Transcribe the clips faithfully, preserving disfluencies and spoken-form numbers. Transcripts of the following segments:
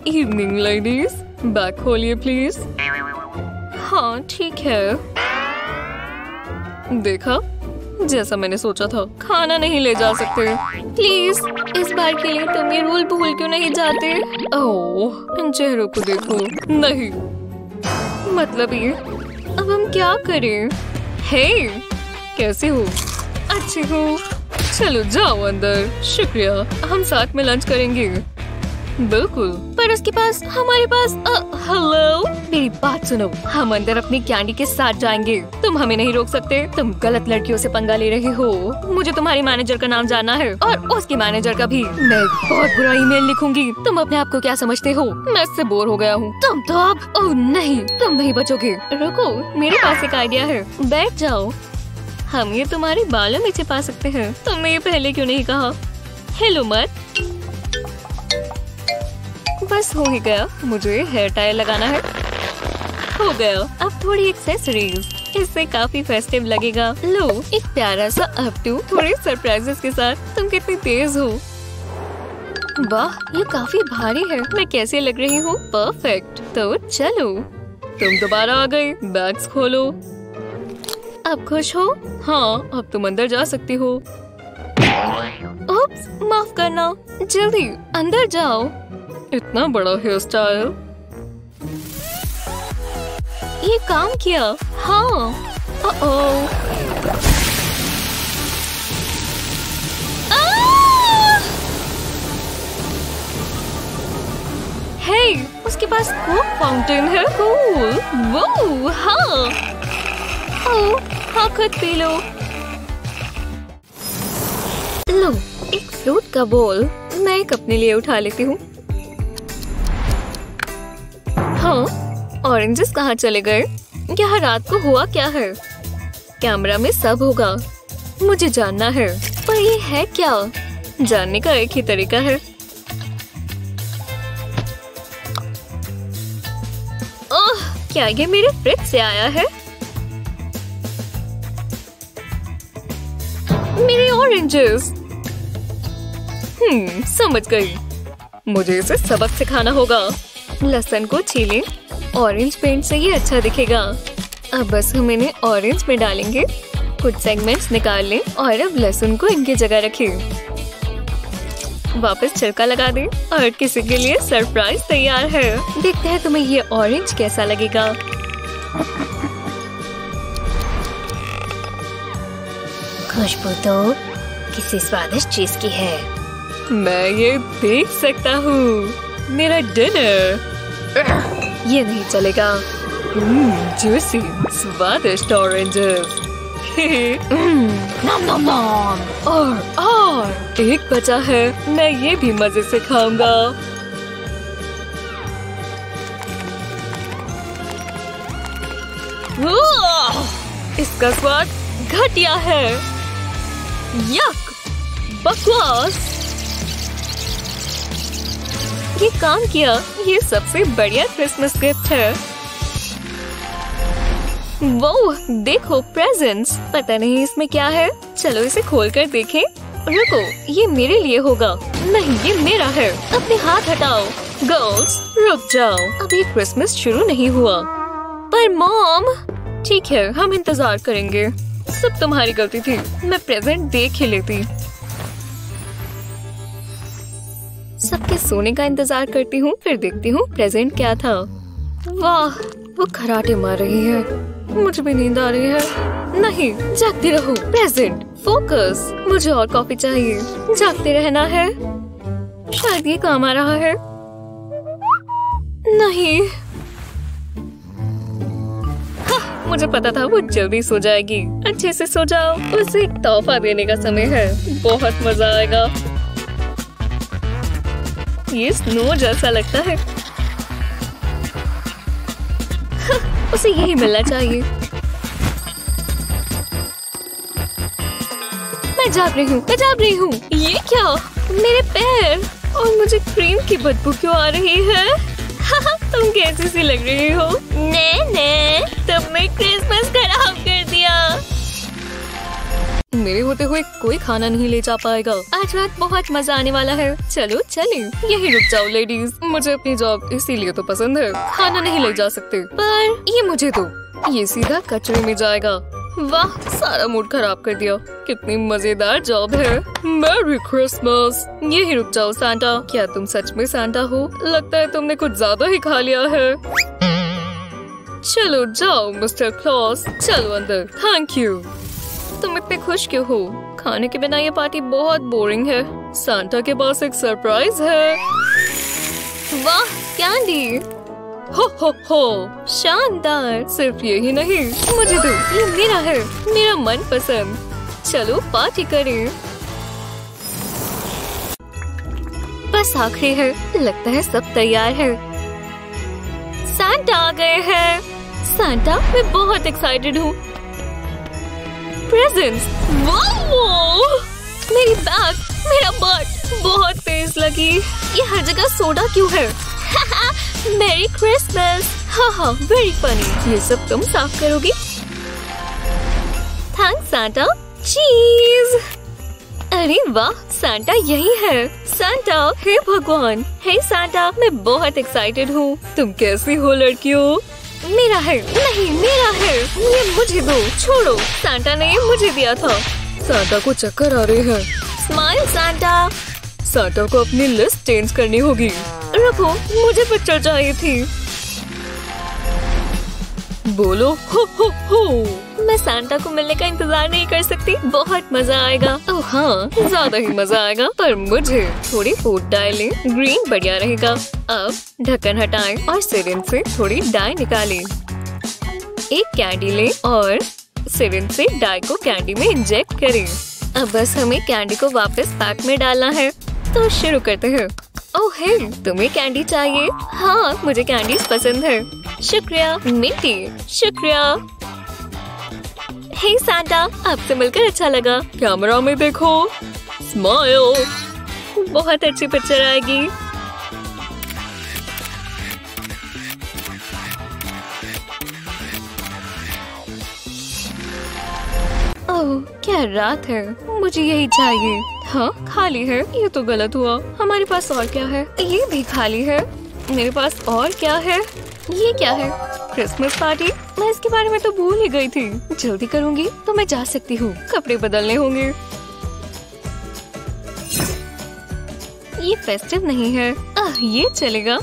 Evening ladies, bag खोलिए please. हाँ ठीक है। देखा, जैसा मैंने सोचा था, खाना नहीं ले जा सकते। प्लीज इस बार के लिए तुम ये रूल भूल क्यों नहीं जाते? ओह, इन चेहरों को देखो। नहीं मतलब ये, अब हम क्या करें? हे कैसे हो? अच्छी हो। चलो जाओ अंदर। शुक्रिया, हम साथ में लंच करेंगे। बिल्कुल, पर उसके पास हमारे पास हेलो, मेरी बात सुनो, हम अंदर अपनी कैंडी के साथ जाएंगे। तुम हमें नहीं रोक सकते। तुम गलत लड़कियों से पंगा ले रहे हो। मुझे तुम्हारी मैनेजर का नाम जानना है और उसकी मैनेजर का भी। मैं बहुत बुरा ईमेल लिखूंगी। तुम अपने आप को क्या समझते हो? मैं इससे बोर हो गया हूँ। तुम तो अब ओह नहीं, तुम नहीं बचोगे। रुको, मेरे पास एक आइडिया है। बैठ जाओ। हम ये तुम्हारे बालों में छिपा सकते हैं। तुमने ये पहले क्यों नहीं कहा? हेलो मत। बस हो ही गया। मुझे हेयर टाई लगाना है। हो गया। अब थोड़ी एक्सेसरीज, इससे काफी फेस्टिव लगेगा। लो, एक प्यारा सा अपटू, थोड़े सरप्राइजेस के साथ। तुम कितनी तेज हो। वाह, ये काफी भारी है। मैं कैसी लग रही हूँ? परफेक्ट। तो चलो, तुम दोबारा आ गए। बैग्स खोलो। अब खुश हो? हाँ, अब तुम अंदर जा सकती हो। उप्स, माफ करना। जल्दी अंदर जाओ। इतना बड़ा हेयर स्टाइल, ये काम किया। हाँ। ओह, हे, उसके पास कोक फाउंटेन है। कूल। वो हाँ। ओह, हाँ खुद पी लो। लो, एक फ्रूट का बोल। मैं एक अपने लिए उठा लेती हूँ। हाँ, ऑरेंजेस कहाँ चले गए? यहाँ रात को हुआ क्या है? कैमरा में सब होगा। मुझे जानना है, पर ये है क्या? जानने का एक ही तरीका है। ओह, क्या ये मेरे फ्रिज से आया है? मेरे ऑरेंजेस। हम्म, समझ गई। मुझे इसे सबक सिखाना होगा। लहसुन को छीलें। ऑरेंज पेंट से ये अच्छा दिखेगा। अब बस हम इन्हें ऑरेंज में डालेंगे। कुछ सेगमेंट्स निकाल लें और अब लहसुन को इनकी जगह रखें। वापस छिलका लगा दें और किसी के लिए सरप्राइज तैयार है। देखते हैं तुम्हें ये ऑरेंज कैसा लगेगा। खुशबू तो किसी स्वादिष्ट चीज की है। मैं ये देख सकता हूँ। मेरा डिनर। ये नहीं चलेगा। जूसी, स्वादिष्ट ऑरेंजेस। नम नम नम। और और एक बचा है। मैं ये भी मजे से खाऊंगा। इसका स्वाद घटिया है। यक, बकवास। ये काम किया। ये सबसे बढ़िया क्रिसमस गिफ्ट है। वो देखो, प्रेजेंट्स। पता नहीं इसमें क्या है। चलो इसे खोलकर देखें। रुको, ये मेरे लिए होगा। नहीं, ये मेरा है। अपने हाथ हटाओ। गर्ल्स रुक जाओ, अभी क्रिसमस शुरू नहीं हुआ। पर मॉम। ठीक है, हम इंतजार करेंगे। सब तुम्हारी गलती थी। मैं प्रेजेंट देख ही लेती। सबके सोने का इंतजार करती हूँ, फिर देखती हूँ प्रेजेंट क्या था। वाह, वो खराटे मार रही है। मुझे भी नींद आ रही है। नहीं, जागती रहो। Present, focus. मुझे और कॉफी चाहिए। जागते रहना है। शायद ये काम आ रहा है। नहीं, हाँ, मुझे पता था वो जल्दी सो जाएगी। अच्छे से सो जाओ। उसे एक तोहफा देने का समय है। बहुत मजा आएगा। ये स्नो जैसा लगता है। उसे यही मिलना चाहिए। मैं जाग रही हूँ, मैं जाग रही हूँ। ये क्या? मेरे पैर। और मुझे क्रीम की बदबू क्यों आ रही है? तुम कैसी सी लग रही हो? ने ने, तुमने क्रिसमस खराब कर दिया। मेरे होते हुए कोई खाना नहीं ले जा पाएगा। आज रात बहुत मजा आने वाला है। चलो चले। यही रुक जाओ लेडीज, मुझे अपनी जॉब इसीलिए तो पसंद है। खाना नहीं ले जा सकते, पर ये मुझे दो, ये सीधा कचरे में जाएगा। वाह, सारा मूड खराब कर दिया। कितनी मजेदार जॉब है। Merry Christmas. यही रुक जाओ सांता। क्या तुम सच में सांता हो? लगता है तुमने कुछ ज्यादा ही खा लिया है। चलो जाओ मिस्टर क्लॉस, चलो अंदर। Thank you. तुम इतने खुश क्यों हो? खाने के बिना ये पार्टी बहुत बोरिंग है। सांता के पास एक सरप्राइज है। वाह, कैंडी। हो हो हो, शानदार। सिर्फ यही नहीं, मुझे दो, ये मेरा है, मेरा मनपसंद। चलो पार्टी करें। बस आखिरी है, लगता है सब तैयार है। सांता आ गए हैं। सांता, मैं बहुत एक्साइटेड हूँ। Presents, wow! मेरी बैग, मेरा बट बहुत तेज लगी। ये हर जगह सोडा क्यों है? मेरी क्रिसमस। हाँ हाँ, वेरी फनी। ये सब तुम साफ करोगी? Thanks Santa. चीज। अरे वाह, सांता यही है। सांता, हे भगवान। हे सांता, मैं बहुत एक्साइटेड हूँ। तुम कैसी हो लड़कियों? मेरा है। नहीं, मेरा है। ये मुझे दो। छोड़ो, सांता ने ये मुझे दिया था। सांता को चक्कर आ रहे हैं। Smile Santa. सांता को अपनी लिस्ट चेंज करनी होगी। रुको, मुझे पिक्चर चाहिए थी। बोलो। हो हो हो। मैं सांता को मिलने का इंतजार नहीं कर सकती। बहुत मजा आएगा। ओह हाँ, ज्यादा ही मजा आएगा। पर मुझे थोड़ी फूड डाई लें, ग्रीन बढ़िया रहेगा। अब ढक्कन हटाएं और सिरिंज से थोड़ी डाई निकालें। एक कैंडी लें और सिरिंज से डाई को कैंडी में इंजेक्ट करें। अब बस हमें कैंडी को वापस पैक में डालना है। तो शुरू करते हैं। ओह हे, तुम्हें कैंडी चाहिए? हाँ, मुझे कैंडीज पसंद है। शुक्रिया मिंटी, शुक्रिया। हे सांता, आपसे मिलकर अच्छा लगा। कैमरा में देखो, स्माइल। बहुत अच्छी पिक्चर आएगी। ओह, क्या रात है। मुझे यही चाहिए। हाँ, खाली है। ये तो गलत हुआ। हमारे पास और क्या है? ये भी खाली है। मेरे पास और क्या है? ये क्या है? Christmas party? मैं इसके बारे में तो भूल ही गई थी। जल्दी करूंगी तो मैं जा सकती हूँ। कपड़े बदलने होंगे। ये फेस्टिव नहीं है। आह, ये चलेगा।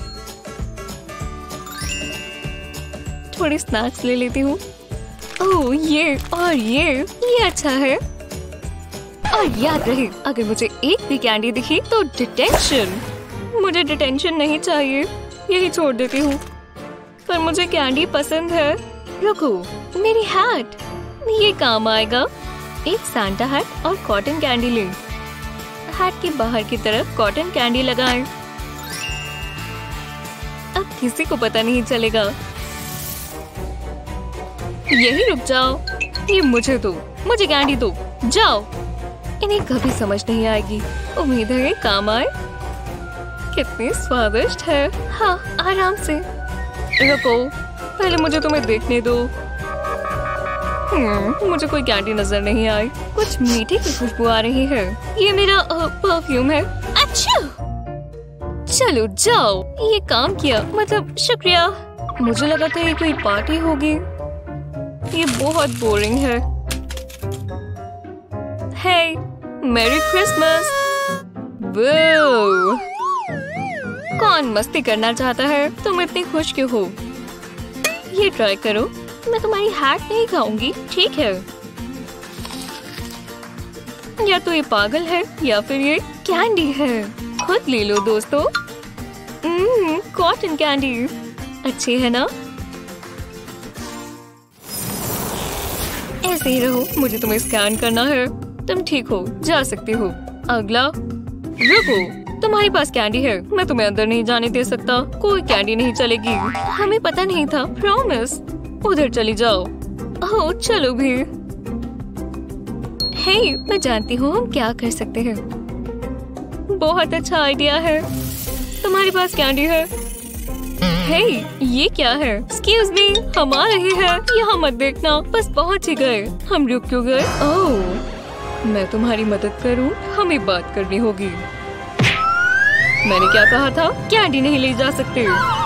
थोड़ी स्नैक्स ले लेती हूँ। ओह, ये और ये ये अच्छा है। और याद रहे, अगर मुझे एक भी कैंडी दिखी तो डिटेंशन। मुझे डिटेंशन नहीं चाहिए, यही छोड़ देती हूँ। पर मुझे कैंडी पसंद है। रुको, मेरी हैट, ये काम आएगा। एक सांता हैट और कॉटन कैंडी लें। हैट के बाहर की तरफ कॉटन कैंडी लगाएं। अब किसी को पता नहीं चलेगा। यही रुक जाओ। ये मुझे दो, मुझे कैंडी दो। जाओ। इन्हें कभी समझ नहीं आएगी। उम्मीद है काम आए। कितनी स्वादिष्ट है। हाँ, आराम से। रुको, पहले मुझे तुम्हें देखने दो। हम्म, मुझे कोई कैंडी नजर नहीं आई। कुछ मीठी की खुशबू आ रही है। ये मेरा परफ्यूम है। अच्छा, चलो जाओ। ये काम किया, मतलब शुक्रिया। मुझे लगा था ये कोई पार्टी होगी। ये बहुत बोरिंग है। Hey, merry Christmas. वो कौन मस्ती करना चाहता है? तुम इतनी खुश क्यों हो? ये ट्राई करो। मैं तुम्हारी हैट नहीं खाऊंगी, ठीक है? या तो ये पागल है या फिर ये कैंडी है। खुद ले लो दोस्तों। कॉटन कैंडी अच्छी है ना? ऐसे ही रहो, मुझे तुम्हें स्कैन करना है। तुम ठीक हो, जा सकती हो। अगला। रुको, तुम्हारे पास कैंडी है। मैं तुम्हें अंदर नहीं जाने दे सकता। कोई कैंडी नहीं चलेगी। हमें पता नहीं था, प्रॉमिस। उधर चली जाओ। ओह, चलो भी। हे, मैं जानती हूँ हम क्या कर सकते हैं। बहुत अच्छा आइडिया है। तुम्हारे पास कैंडी है? हे, ये क्या है? एक्सक्यूज मी, हम आ रहे हैं। यहाँ मत देखना। बस पहुँच ही गए। हम रुक क्यों गए? ओह, मैं तुम्हारी मदद करूं? हमें बात करनी होगी। मैंने क्या कहा था? कैंडी नहीं ले जा सकते।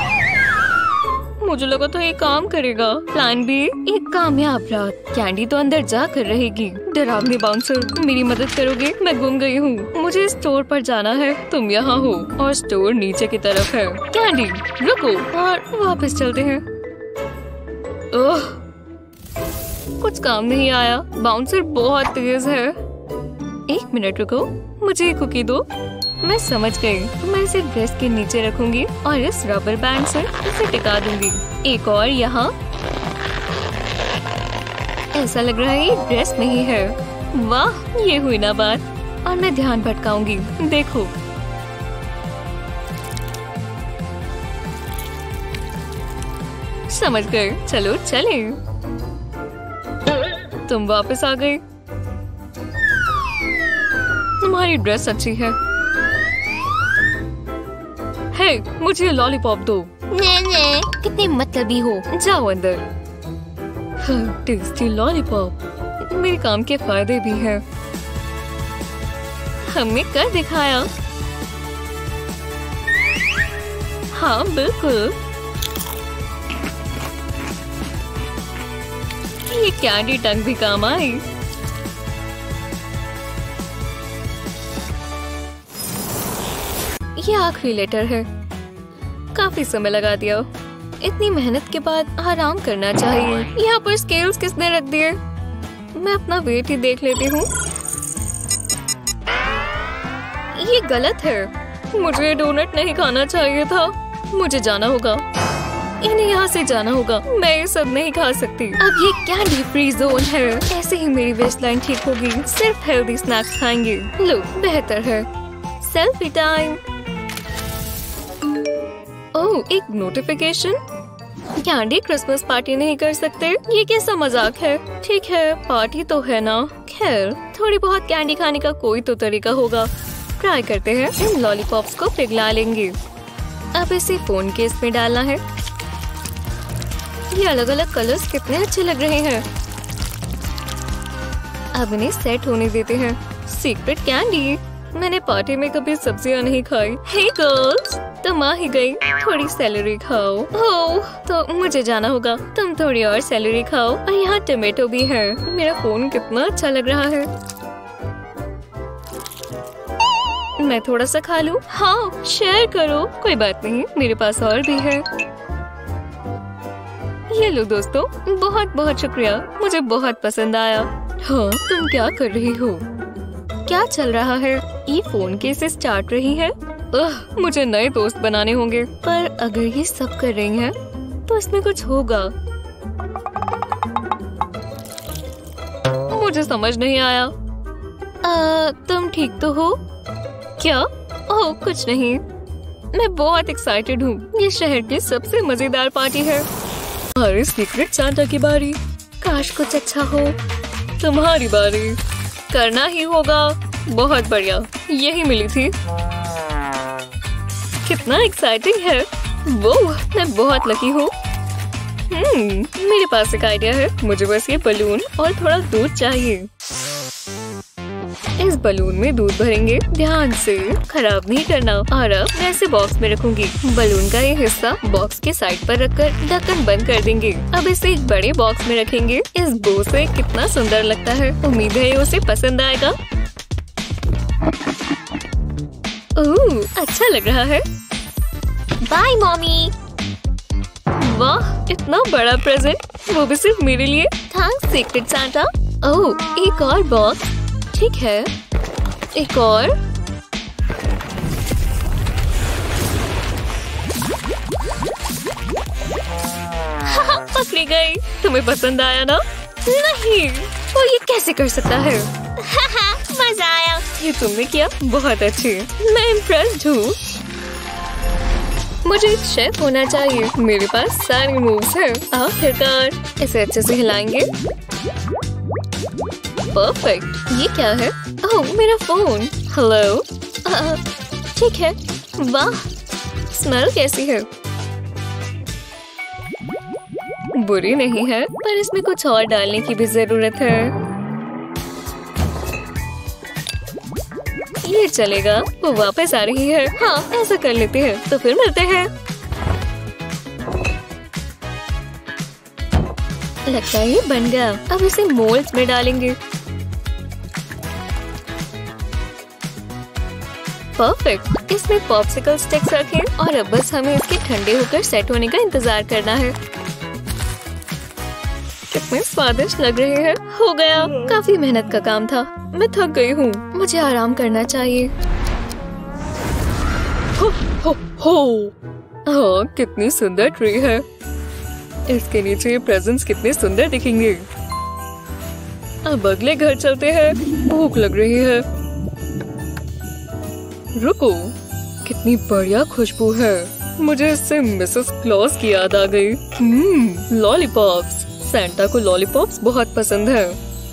मुझे लगा था ये काम करेगा। प्लान बी, एक कामयाब रात। कैंडी तो अंदर जा कर रहेगी। डरावनी बाउंसर, मेरी मदद करोगे? मैं गुम गई हूँ। मुझे स्टोर पर जाना है। तुम यहाँ हो और स्टोर नीचे की तरफ है। कैंडी रुको और वापस चलते हैं। ओह, कुछ काम नहीं आया। बाउंसर बहुत तेज है। एक मिनट रुको, मुझे एक कुकी दो। मैं समझ गई। मैं इसे ड्रेस के नीचे रखूंगी और इस रबर बैंड से इसे टिका दूंगी। एक और यहाँ। ऐसा लग रहा है ये ड्रेस में ही है। वाह, ये हुई ना बात। और मैं ध्यान भटकाऊंगी। देखो, समझ गए। चलो चले। तुम वापस आ गई। तुम्हारी ड्रेस अच्छी है। हे, मुझे लॉलीपॉप दो। ने ने, कितने मतलबी हो। जाओ अंदर। Tasty lollipop. मेरे काम के फायदे भी हैं। हमने कर दिखाया। हाँ बिल्कुल। ये कैंडी टंग भी काम आई। ये आखिरी लेटर है। काफी समय लगा दिया। इतनी मेहनत के बाद आराम करना चाहिए। यहाँ पर स्केल्स किसने रख दिए? मैं अपना वेट ही देख लेती हूँ। ये गलत है। मुझे डोनट नहीं खाना चाहिए था। मुझे जाना होगा। इन्हें यहाँ से जाना होगा। मैं ये सब नहीं खा सकती। अब ये कैंडी फ्री जोन है। ऐसे ही मेरी वेस्ट लाइन ठीक होगी। सिर्फ हेल्दी स्नैक्स खाएंगे। लो, बेहतर है। Selfie time. ओह, एक नोटिफिकेशन। कैंडी क्रिसमस पार्टी नहीं कर सकते? ये कैसा मजाक है? ठीक है, पार्टी तो है ना। खैर, थोड़ी बहुत कैंडी खाने का कोई तो तरीका होगा। ट्राई करते हैं। इन लॉलीपॉप्स को पिघला लेंगे। अब इसे फोन केस में डालना है। ये अलग अलग कलर्स कितने अच्छे लग रहे हैं। अब इन्हें सेट होने देते हैं। Secret candy. मैंने पार्टी में कभी सब्जियां नहीं खाई। हे गर्ल्स, तुम आ ही गई। थोड़ी सैलरी खाओ। ओह, तो मुझे जाना होगा। तुम थोड़ी और सैलरी खाओ। और यहाँ टमाटो भी है। मेरा फोन कितना अच्छा लग रहा है। मैं थोड़ा सा खा लूं? हाँ, शेयर करो। कोई बात नहीं, मेरे पास और भी है। ये लो दोस्तों, बहुत बहुत शुक्रिया। मुझे बहुत पसंद आया। हाँ, तुम क्या कर रही हो? क्या चल रहा है? ये फोन कैसे स्टार्ट रही है? आह, मुझे नए दोस्त बनाने होंगे। पर अगर ये सब कर रही हैं, तो इसमें कुछ होगा। मुझे समझ नहीं आया। आ, तुम ठीक तो हो? क्या? ओह, कुछ नहीं। मैं बहुत एक्साइटेड हूँ। ये शहर की सबसे मजेदार पार्टी है। हमारे सीक्रेट सांता की बारी। काश कुछ अच्छा हो। तुम्हारी बारी। करना ही होगा। बहुत बढ़िया, यही मिली थी। कितना एक्साइटिंग है। वो, मैं बहुत लकी हूँ। हम्म, मेरे पास एक आइडिया है। मुझे बस ये बलून और थोड़ा दूध चाहिए। इस बलून में दूध भरेंगे। ध्यान से, खराब नहीं करना। और अब मैं इसे बॉक्स में रखूंगी। बलून का ये हिस्सा बॉक्स के साइड पर रखकर ढक्कन बंद कर देंगे। अब इसे एक बड़े बॉक्स में रखेंगे। इस बो से कितना सुंदर लगता है। उम्मीद है उसे पसंद आएगा। ओह, अच्छा लग रहा है। Bye mommy. वाह, इतना बड़ा प्रेजेंट, वो भी सिर्फ मेरे लिए। Thanks secret Santa. ओह, एक और बॉक्स। ठीक है, एक और। पकड़ी गई। तुम्हें पसंद आया ना? नहीं, वो ये कैसे कर सकता है? मजा आया। ये तुमने किया, बहुत अच्छे। मैं इम्प्रेस्ड हूँ। मुझे एक शेफ होना चाहिए। मेरे पास सारे मूव्स हैं। आखिरकार इसे अच्छे से हिलाएंगे। परफेक्ट। ये क्या है? ओह, मेरा फोन। हेलो। ठीक है। वाह, स्मेल कैसी है? बुरी नहीं है, पर इसमें कुछ और डालने की भी जरूरत है। ये चलेगा, वो वापस आ रही है। हाँ, ऐसा कर लेते हैं, तो फिर मिलते हैं। लगता है ये बन गया। अब इसे मोल्ड्स में डालेंगे। परफेक्ट। इसमें पॉप्सिकल स्टिक्स रखें और अब बस हमें इसके ठंडे होकर सेट होने का इंतजार करना है। कितने स्वादिष्ट लग रहे हैं। हो गया। काफी मेहनत का काम था। मैं थक गई हूँ, मुझे आराम करना चाहिए। हो, हो, हो। हाँ, कितनी सुंदर ट्री है। इसके नीचे ये प्रेजेंट्स कितने सुंदर दिखेंगे। अब अगले घर चलते हैं। भूख लग रही है। रुको, कितनी बढ़िया खुशबू है। मुझे इससे मिसेस क्लॉस की याद आ गई। Hmm, lollipops. सैंटा को लॉलीपॉप्स बहुत पसंद है।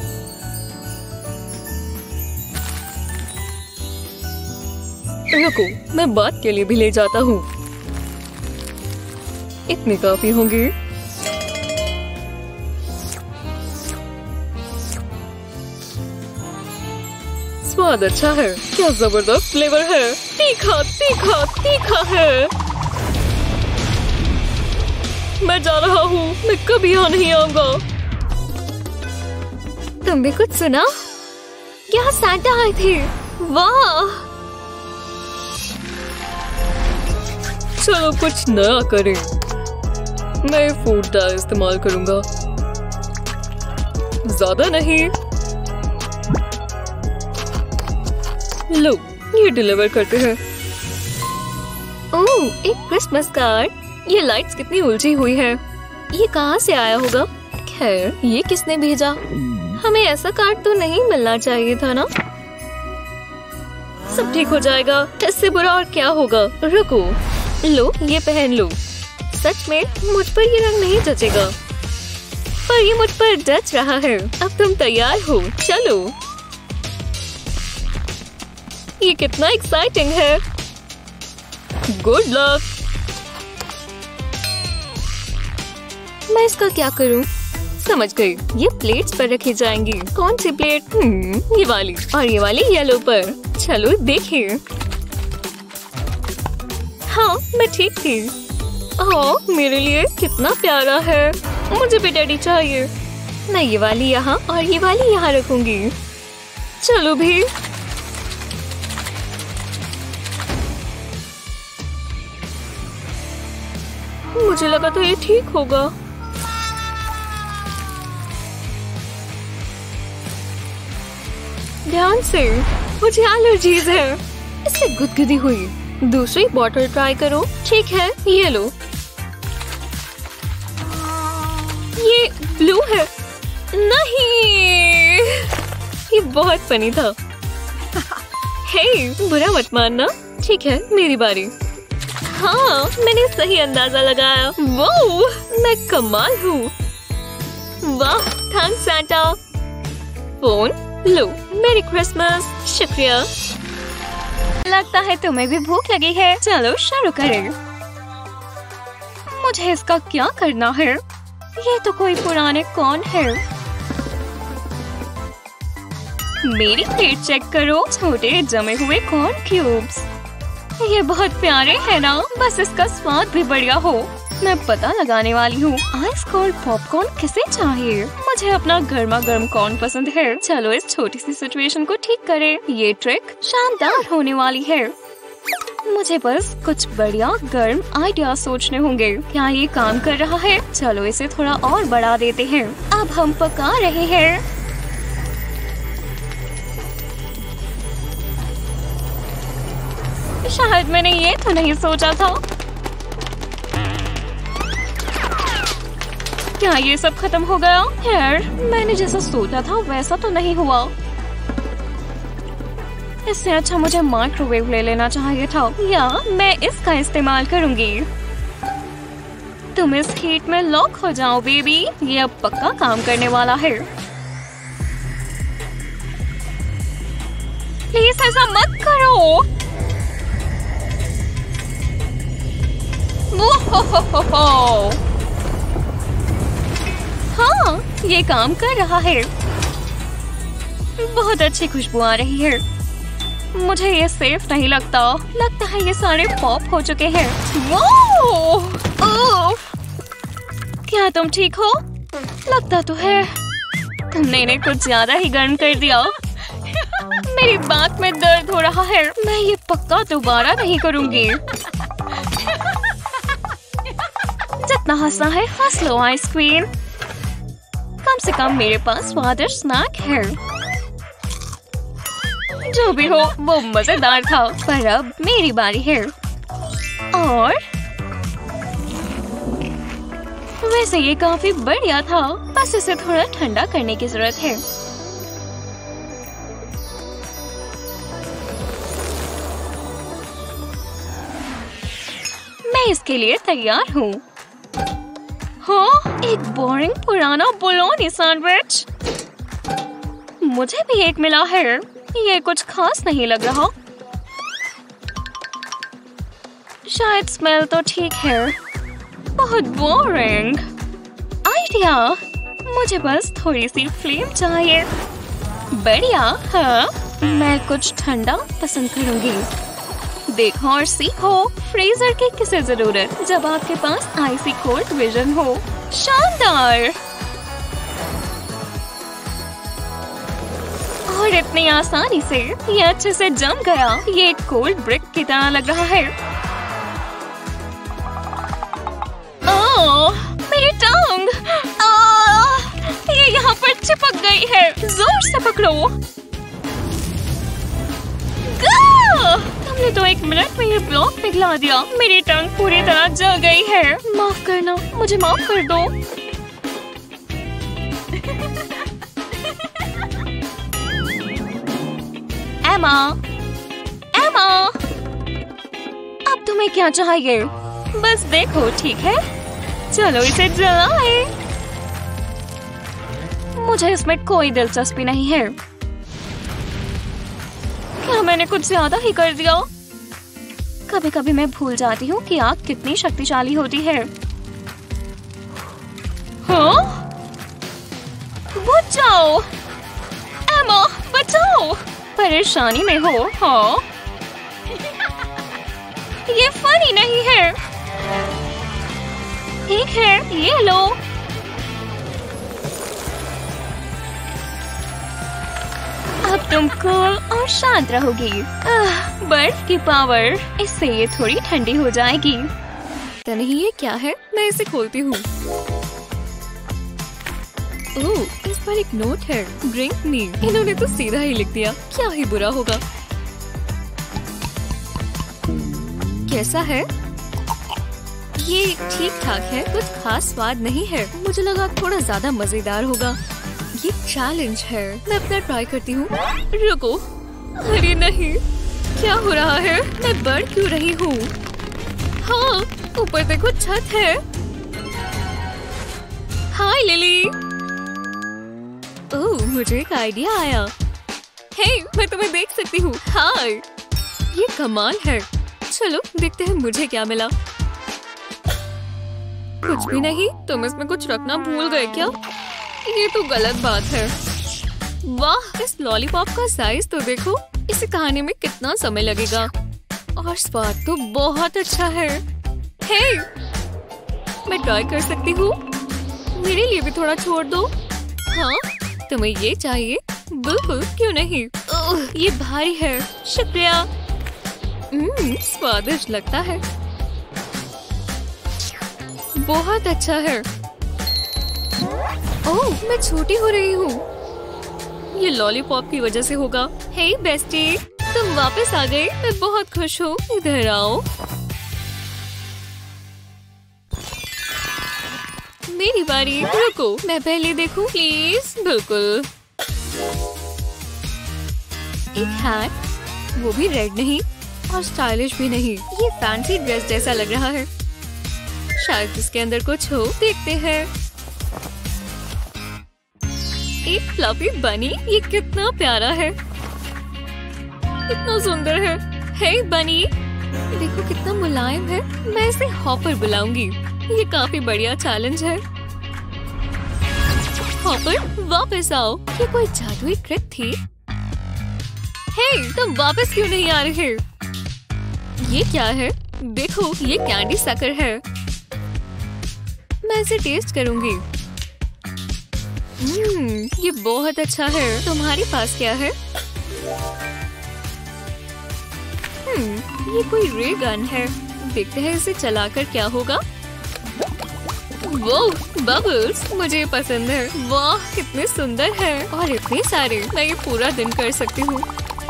रुको, मैं बात के लिए भी ले जाता हूँ। इतने काफी होंगे। स्वाद अच्छा है। क्या जबरदस्त फ्लेवर है। तीखा तीखा तीखा है। मैं जा रहा हूँ। मैं कभी यहाँ नहीं आऊंगा। तुम भी कुछ सुना? यहाँ सैंटा आए थे। वाह, चलो कुछ नया करें। मैं फूड डाई इस्तेमाल करूंगा। ज्यादा नहीं। लो, ये डिलीवर करते हैं। ओह, एक क्रिसमस कार्ड। ये लाइट्स कितनी उलझी हुई है। ये कहाँ से आया होगा? खैर, ये किसने भेजा? हमें ऐसा कार्ड तो नहीं मिलना चाहिए था ना। सब ठीक हो जाएगा। इससे बुरा और क्या होगा। रुको, लो, ये पहन लो। सच में मुझ पर ये रंग नहीं जचेगा, पर ये मुझ पर जच रहा है। अब तुम तैयार हो? चलो। ये कितना एक्साइटिंग है। Good luck. मैं इसका क्या करूं? समझ गई। ये प्लेट्स पर रखी जाएंगी। कौन सी प्लेट? हम्म, ये वाली और ये वाली येलो पर। चलो देखिए। हाँ, मैं ठीक थी। ओह, मेरे लिए कितना प्यारा है। मुझे भी डैडी चाहिए। मैं ये वाली यहाँ और ये वाली यहाँ रखूंगी। चलो भी। मुझे लगा था ये ठीक होगा। ध्यान से, मुझे एलर्जीज है। इससे गुदगुदी हुई। दूसरी बॉटल ट्राई करो। ठीक है, ये लो। ये ब्लू है। नहीं, ये बहुत फनी था। हे, बुरा मत मानना। ठीक है, मेरी बारी। हाँ, मैंने सही अंदाजा लगाया। वो, मैं कमाल हूँ। वाह, थैंक्स सैंटा। फोन लो। मेरी क्रिसमस। शुक्रिया। लगता है तुम्हें भी भूख लगी है। चलो शुरू करें। मुझे इसका क्या करना है? ये तो कोई पुराने कॉर्न है। मेरी प्लेट चेक करो। छोटे जमे हुए कॉर्न क्यूब्स। ये बहुत प्यारे हैं ना। बस इसका स्वाद भी बढ़िया हो। मैं पता लगाने वाली हूँ। आइस कोल्ड पॉपकॉर्न किसे चाहिए? मुझे अपना गर्मा गर्म कॉर्न पसंद है। चलो इस छोटी सी सिचुएशन को ठीक करें। ये ट्रिक शानदार होने वाली है। मुझे बस कुछ बढ़िया गर्म आइडिया सोचने होंगे। क्या ये काम कर रहा है? चलो इसे थोड़ा और बढ़ा देते हैं। अब हम पका रहे हैं। शायद मैंने ये तो नहीं सोचा था। क्या ये सब खत्म हो गया? यार, मैंने जैसा सोचा था वैसा तो नहीं हुआ। इससे अच्छा मुझे माइक्रोवेव ले लेना चाहिए था। या मैं इसका इस्तेमाल करूंगी। तुम इस हीट में लॉक हो जाओ बेबी। ये अब पक्का काम करने वाला है। प्लीज ऐसा मत करो। वो हाँ, ये काम कर रहा है। बहुत अच्छी खुशबू आ रही है। मुझे ये सेफ नहीं लगता। लगता है ये सारे पॉप हो चुके हैं। वाह! ओह! क्या तुम ठीक हो? लगता तो है। तुमने इन्हें कुछ ज्यादा ही गर्म कर दिया। मेरी बात में दर्द हो रहा है। मैं ये पक्का दोबारा नहीं करूंगी। जितना हंसना है हंस लो आइसक्रीम। कम से कम मेरे पास स्वादिष्ट स्नैक है। जो भी हो वो मजेदार था। पर अब मेरी बारी है। और वैसे ये काफी बढ़िया था। बस इसे थोड़ा ठंडा करने की जरूरत है। मैं इसके लिए तैयार हूँ। हाँ, एक बोरिंग पुराना बोलोनी सैंडविच। मुझे भी एक मिला है। ये कुछ खास नहीं लग रहा। शायद स्मेल तो ठीक है। बहुत बोरिंग। आइडिया, मुझे बस थोड़ी सी फ्लेम चाहिए। बढ़िया। हाँ, मैं कुछ ठंडा पसंद करूंगी। देखो और सीखो। फ्रीजर की किसे जरूरत जब आपके पास आइसी कोल्ड विजन हो। शानदार। और इतनी आसानी से ये अच्छे से जम गया। ये एक कोल्ड ब्रिक की तरह लग रहा है। ओह, मेरी टांग! आह, ये यहाँ पर चिपक गई है। जोर से पकड़ो। तुमने तो एक मिनट में ये ब्लॉक पिघला दिया। मेरी टांग पूरी तरह जल गई है। माफ करना, मुझे माफ कर दो। एमा, एमा, अब तुम्हें क्या चाहिए? बस देखो, ठीक है? चलो इसे जलाएं। मुझे इसमें कोई दिलचस्पी नहीं है। क्या मैंने कुछ ज्यादा ही कर दिया? कभी कभी मैं भूल जाती हूँ कि आग कितनी शक्तिशाली होती है। हाँ? बुझ जाओ। एमा, बचाओ। परेशानी में हो? हाँ? ये फनी नहीं है। ठीक है, ये लो। अब तुम कूल और शांत रहोगी। आह, बर्फ की पावर, इससे ये थोड़ी ठंडी हो जाएगी। तो नहीं, ये क्या है? मैं इसे खोलती हूँ। ओह, इस पर एक नोट है। Drink me. इन्होंने तो सीधा ही लिख दिया। क्या ही बुरा होगा। कैसा है? ये ठीक ठाक है। कुछ खास स्वाद नहीं है। मुझे लगा थोड़ा ज्यादा मजेदार होगा। ये चैलेंज है। मैं अपना ट्राई करती हूँ। रुको। अरे नहीं, क्या हो रहा है? मैं बढ़ क्यों रही हूँ? हाँ, ऊपर देखो, छत है। हाय लिली। ओह, मुझे एक आइडिया आया। हे, मैं तुम्हें देख सकती हूँ। हाय, ये कमाल है। चलो देखते हैं मुझे क्या मिला। कुछ भी नहीं। तुम इसमें कुछ रखना भूल गए क्या? ये तो गलत बात है। वाह, इस लॉलीपॉप का साइज तो देखो। इसे खाने में कितना समय लगेगा। और स्वाद तो बहुत अच्छा है। हे, मैं ट्राई कर सकती हूँ? मेरे लिए भी थोड़ा छोड़ दो। हाँ, तुम्हें ये चाहिए? बिल्कुल, क्यों नहीं। ओह, ये भारी है। शुक्रिया। हम्म, स्वादिष्ट लगता है। बहुत अच्छा है। ओह, मैं छोटी हो रही हूँ। ये लॉलीपॉप की वजह से होगा। हे बेस्टी, तुम वापस आ गए। मैं बहुत खुश हूँ। इधर आओ। मेरी बारी। रुको, मैं पहले देखूं प्लीज। बिल्कुल। एक हैट, वो भी रेड नहीं और स्टाइलिश भी नहीं। ये फैंसी ड्रेस जैसा लग रहा है। शायद इसके अंदर कुछ हो। देखते हैं। एक फ्लफी बनी। ये कितना प्यारा है। कितना सुंदर है। हे बनी, देखो कितना मुलायम है। मैं इसे हॉपर बुलाऊंगी। ये काफी बढ़िया चैलेंज है। हॉपर, वापस आओ। ये कोई जादुई ट्रिक थी? हे, तुम वापस क्यों नहीं आ रहे? ये क्या है? देखो, ये कैंडी सकर है। मैं इसे टेस्ट करूंगी। हम्म, ये बहुत अच्छा है। तुम्हारे पास क्या है? हम्म, ये कोई रे गन है। देखते हैं इसे चलाकर क्या होगा। वो बबल्स मुझे पसंद है। वाह, कितने सुंदर है और इतने सारे। मैं ये पूरा दिन कर सकती हूँ।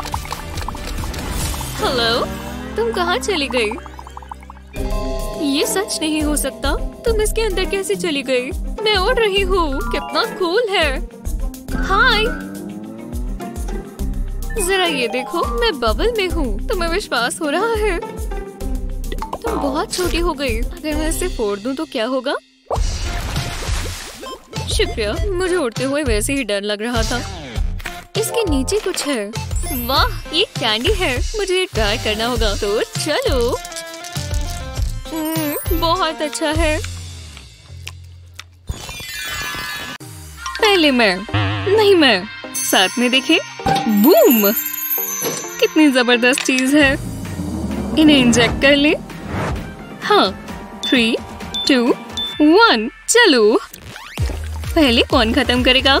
हेलो, तुम कहाँ चली गई? ये सच नहीं हो सकता। तुम इसके अंदर कैसे चली गई? मैं उड़ रही हूँ। कितना कूल है। हाय, जरा ये देखो, मैं बबल में हूँ। तुम्हें विश्वास हो रहा है? तुम बहुत छोटी हो गई। अगर मैं इसे फोड़ दूँ तो क्या होगा? शुक्रिया, मुझे उड़ते हुए वैसे ही डर लग रहा था। इसके नीचे कुछ है। वाह, ये कैंडी है। मुझे ये ट्राई करना होगा। तो चलो। हम्म, बहुत अच्छा है। पहले मैं, नहीं मैं, साथ में देखे। बूम, कितनी जबरदस्त चीज है। इन्हें इंजेक्ट कर ले। हाँ, थ्री टू वन, चलो। पहले कौन खत्म करेगा?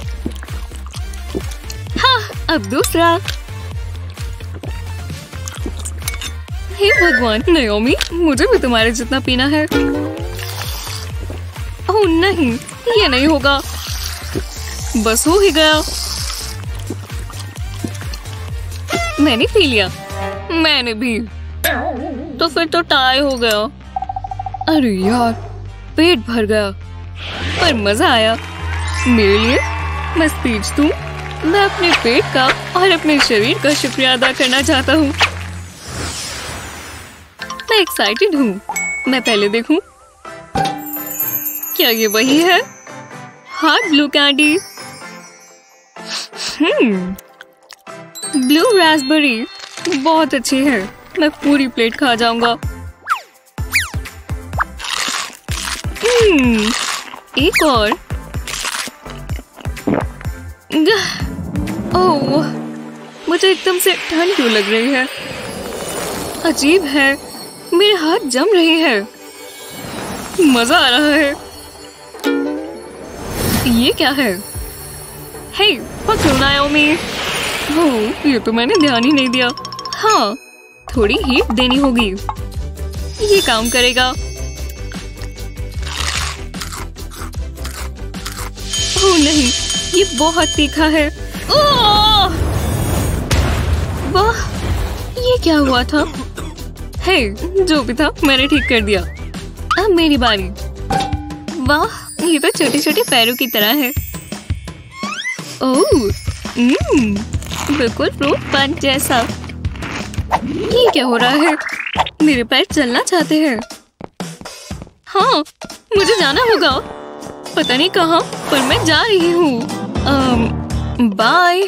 हाँ, अब दूसरा। हे भगवान, नाओमी, मुझे भी तुम्हारे जितना पीना है। ओह नहीं, ये नहीं होगा। बस हो ही गया। मैंने पी लिया। मैंने भी। तो फिर तो टाई हो गया। अरे यार, पेट भर गया, पर मजा आया। मेरे लिए मैं स्पीच दूं। मैं अपने पेट का और अपने शरीर का शुक्रिया अदा करना चाहता हूँ। मैं एक्साइटेड हूँ। मैं पहले देखूं। क्या ये वही है? Hard blue candy. Hmm, blue raspberry बहुत अच्छी है। मैं पूरी प्लेट खा जाऊंगा। हम्म, एक और। ओह, मुझे एकदम से ठंड क्यों लग रही है? अजीब है, मेरे हाथ जम रहे हैं। मजा आ रहा है। ये क्या है? हे, पकड़ो नाओमी। ओह, ये तो मैंने ध्यान ही नहीं दिया। हाँ, थोड़ी हीट देनी होगी। ये काम करेगा। ओह नहीं, ये बहुत तीखा है। ओह! वाह, ये क्या हुआ था? हे, जो भी था मैंने ठीक कर दिया। अब मेरी बारी। वाह, ये तो छोटे छोटे पैरों की तरह है। ओह, हम्म, बिल्कुल फ्रूट पंच जैसा। ये क्या हो रहा है? मेरे पैर चलना चाहते हैं। हाँ, मुझे जाना होगा। पता नहीं कहाँ, पर मैं जा रही हूँ। बाय।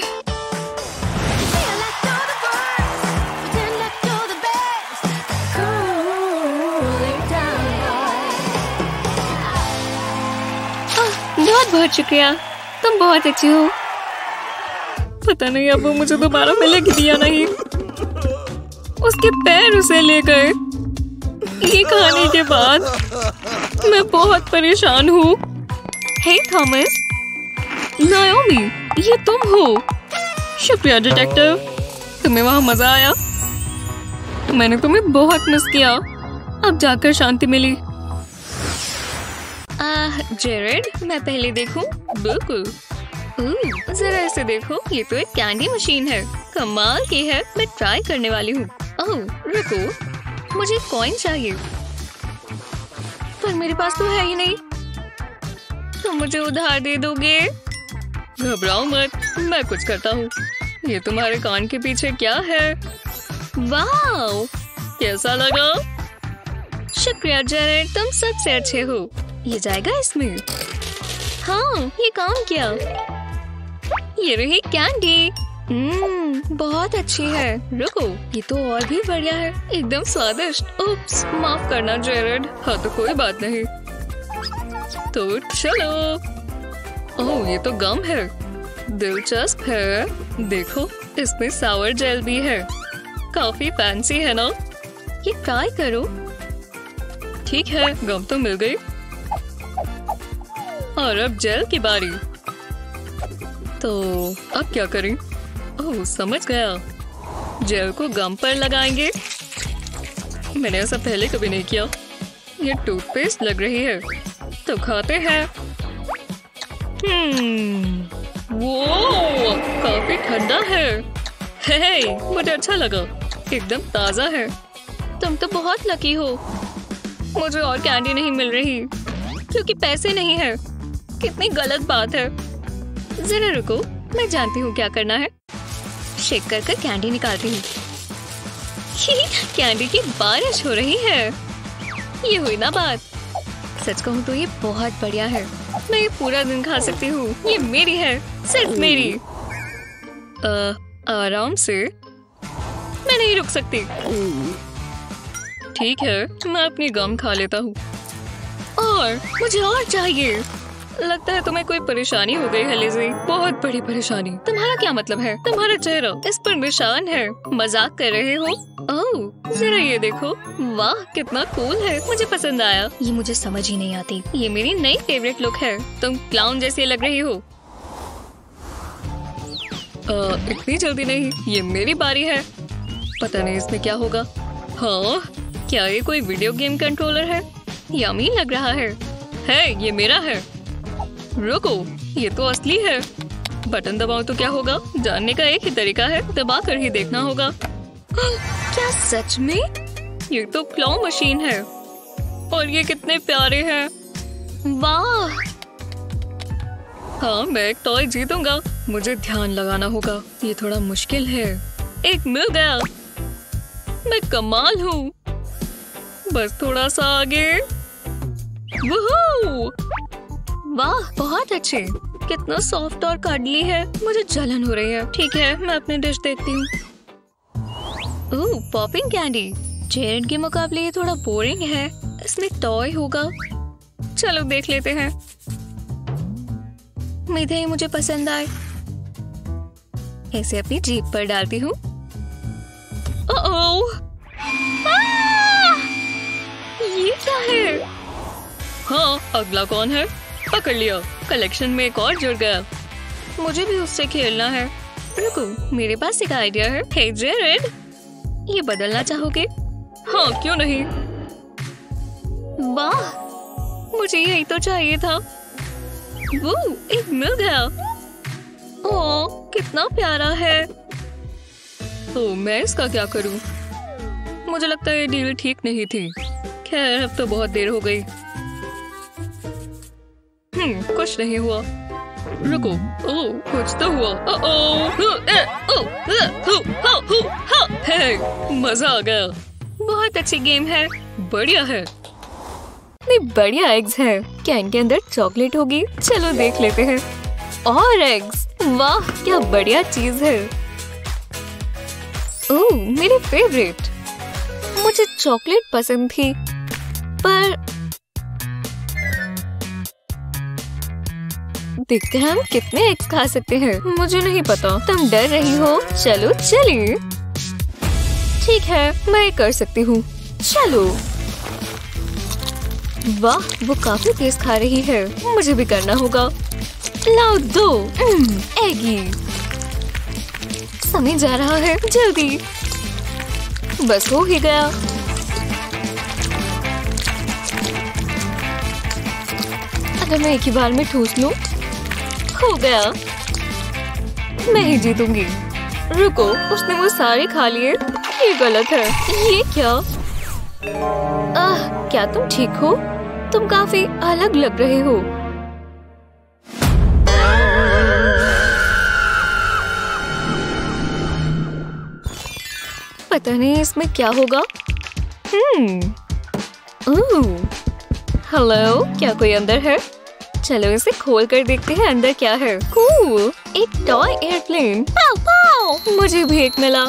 बहुत बहुत शुक्रिया, तुम बहुत अच्छी हो। पता नहीं अब वो मुझे दोबारा मिलेगी या नहीं। उसके पैर उसे ले गए। ये खाने के बाद मैं बहुत परेशान हूँ। हे थॉमस, नाओमी, ये तुम हो। शुक्रिया डिटेक्टिव, तुम्हें वहाँ मजा आया। मैंने तुम्हें बहुत मिस किया। अब जाकर शांति मिली। आह, जेरेड, मैं पहले देखूं? बिल्कुल। ओह, जरा इसे देखो, ये तो एक कैंडी मशीन है। कमाल की है। मैं ट्राई करने वाली हूँ। ओह, रुको, मुझे कॉइन चाहिए, पर मेरे पास तो है ही नहीं। तुम मुझे उधार दे दोगे? घबराओ मत, मैं कुछ करता हूँ। ये तुम्हारे कान के पीछे क्या है? वाह, कैसा लगा? शुक्रिया जेरेड, तुम सबसे अच्छे हो। ये जाएगा इसमें। हाँ, ये काम किया। ये रही कैंडी। हम्म, बहुत अच्छी है। रुको, ये तो और भी बढ़िया है, एकदम स्वादिष्ट। उप्स, माफ करना जेरेड। हाँ तो कोई बात नहीं। तो चलो। ओह, ये तो गम है। दिलचस्प है। देखो, इसमें सावर जेल भी है। काफी फैंसी है ना? ये ट्राई करो। ठीक है, गम तो मिल गई। और अब जेल की बारी। तो अब क्या करें? ओह, समझ गया। जेल को गम पर लगाएंगे। मैंने ऐसा पहले कभी नहीं किया। ये टूथपेस्ट लग रही है, तो खाते हैं। हम्म, वो काफी ठंडा है। हे, मुझे अच्छा लगा। एकदम ताजा है। तुम तो बहुत लकी हो। मुझे और कैंडी नहीं मिल रही क्योंकि पैसे नहीं है। कितनी गलत बात है। जरा रुको, मैं जानती हूँ क्या करना है। शेक कर कर कैंडी निकालती हूँ। कैंडी की बारिश हो रही है। ये हुई ना बात। सच कहूँ तो ये बहुत बढ़िया है। मैं ये पूरा दिन खा सकती हूँ। ये मेरी है, सिर्फ मेरी। आ, आराम से। मैं नहीं रुक सकती। ठीक है, मैं अपनी गम खा लेता हूँ। और मुझे और चाहिए। लगता है तुम्हें कोई परेशानी हो गई है लिज़ी। बहुत बड़ी परेशानी। तुम्हारा क्या मतलब है? तुम्हारा चेहरा इस पर निशान है। मजाक कर रहे हो? ओह, जरा ये देखो। वाह, कितना कूल है। मुझे पसंद आया। ये मुझे समझ ही नहीं आती। ये मेरी नई फेवरेट लुक है। तुम क्लाउन जैसी लग रही हो। आ, इतनी जल्दी नहीं, ये मेरी बारी है। पता नहीं इसमें क्या होगा। हाँ, क्या ये कोई वीडियो गेम कंट्रोलर है? यम्मी लग रहा है। है, ये मेरा है। रुको, ये तो असली है। बटन दबाओ तो क्या होगा? जानने का एक ही तरीका है, दबा कर ही देखना होगा। क्या सच में? ये तो क्लॉ मशीन है। और ये कितने प्यारे हैं। वाह। हाँ, मैं एक टॉय जीतूंगा। मुझे ध्यान लगाना होगा। ये थोड़ा मुश्किल है। एक मिल गया। मैं कमाल हूँ। बस थोड़ा सा आगे। वूहू! वाह, बहुत अच्छे। कितना सॉफ्ट और कडली है। मुझे जलन हो रही है। ठीक है, मैं अपनी डिश देखती हूँ। ओह, पॉपिंग कैंडी। जेरेड के मुकाबले ये थोड़ा बोरिंग है। इसमें टॉय होगा। चलो देख लेते हैं। उम्मीद है मुझे पसंद आए। इसे अपनी जीभ पर डालती हूँ। ओह, ये क्या है? हाँ, अगला कौन है? पकड़ लिया। कलेक्शन में एक और जुड़ गया। मुझे भी उससे खेलना है। रुको, मेरे पास एक आइडिया है। हे जेरेड, ये बदलना चाहोगे? हाँ, क्यों नहीं। वाह, मुझे यही तो चाहिए था। वो एक मिल गया। ओह, कितना प्यारा है। तो मैं इसका क्या करूं? मुझे लगता है ये डील ठीक नहीं थी। खैर, अब तो बहुत देर हो गई। हम्म, कुछ नहीं हुआ। रुको, ओह, कुछ तो हुआ। हे, मजा आ गया। बहुत अच्छी गेम है। बढ़िया है। इतनी बढ़िया एग्स है। क्या इनके अंदर चॉकलेट होगी? चलो देख लेते हैं। और एग्स। वाह, क्या बढ़िया चीज है। ओह, मेरी फेवरेट। मुझे चॉकलेट पसंद थी, पर देखते हैं हम कितने एग्स खा सकते हैं। मुझे नहीं पता। तुम डर रही हो? चलो चलिए। ठीक है, मैं कर सकती हूँ। चलो। वाह, वो काफी तेज खा रही है। मुझे भी करना होगा। लाओ दो एगी। समय जा रहा है, जल्दी। बस हो ही गया। अगर मैं एक ही बार में ठूस लूं, हो गया। मैं ही जीतूंगी। रुको, उसने वो सारे खा लिए। ये गलत है। ये क्या? आह, क्या तुम ठीक हो? तुम काफी अलग लग रहे हो। पता नहीं इसमें क्या होगा। हम्म। ओह, हेलो, क्या कोई अंदर है? चलो इसे खोल कर देखते हैं अंदर क्या है। कूल, एक टॉय एयरप्लेन। पाव पाव। मुझे भी एक मिला।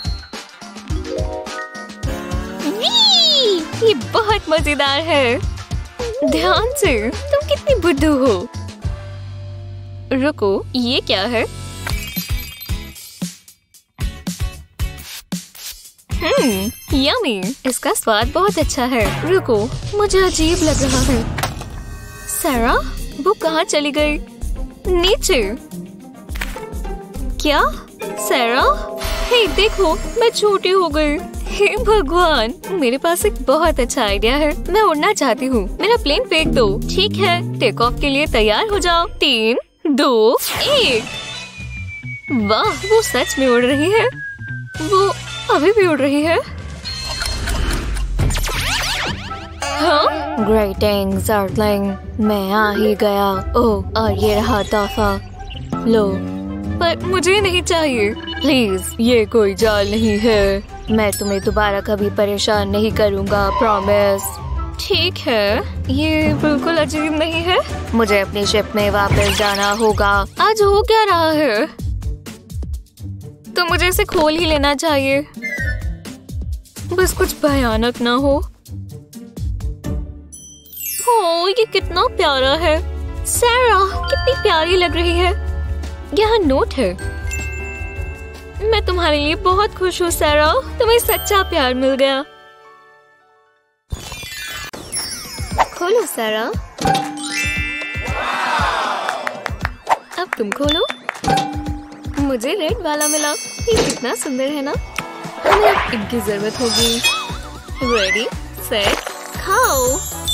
ये बहुत मजेदार है। ध्यान से। तुम कितनी बुद्धू हो। रुको, ये क्या है? Hmm yummy. इसका स्वाद बहुत अच्छा है। रुको, मुझे अजीब लग रहा है। सारा, वो कहाँ चली गई? नीचे। क्या? सारा, हे देखो, मैं छोटी हो गई। हे भगवान, मेरे पास एक बहुत अच्छा आइडिया है। मैं उड़ना चाहती हूँ। मेरा प्लेन फेंक दो। ठीक है, टेक ऑफ के लिए तैयार हो जाओ। तीन, दो, एक। वाह, वो सच में उड़ रही है। वो अभी भी उड़ रही है। हाँ? ग्रेटिंग्स अर्लिंग, मैं आ ही गया। ओह, और ये रहा तोहफा। लो, पर मुझे नहीं चाहिए। प्लीज, ये कोई जाल नहीं है। मैं तुम्हें दोबारा कभी परेशान नहीं करूँगा, प्रॉमिस। ठीक है, ये बिल्कुल अजीब नहीं है। मुझे अपनी शिप में वापस जाना होगा। आज हो क्या रहा है? तो मुझे इसे खोल ही लेना चाहिए। बस कुछ भयानक ना हो। ओह, ये कितना प्यारा है। सारा, कितनी प्यारी लग रही है। यहाँ नोट है। मैं तुम्हारे लिए बहुत खुश हूँ सारा। तुम्हें सच्चा प्यार मिल गया। खोलो सारा। अब तुम खोलो। मुझे रेड वाला मिला। ये कितना सुंदर है ना। हमें अब इनकी जरूरत होगी। रेडी, सेट, खाओ।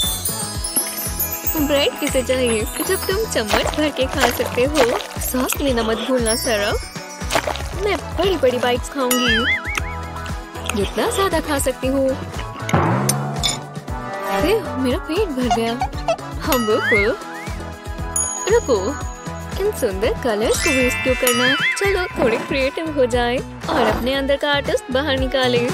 ब्रेड किसे चाहिए जब तुम चम्मच भर के खा सकते हो। सॉस लेना मत भूलना सारा। मैं बड़ी बड़ी बाइट्स खाऊंगी। जितना ज्यादा खा सकती हूँ। मेरा पेट भर गया। हम बिल्कुल। रुको, इन सुंदर कलर्स को वेस्ट क्यों करना। चलो थोड़े क्रिएटिव हो जाए और अपने अंदर का आर्टिस्ट बाहर निकाले।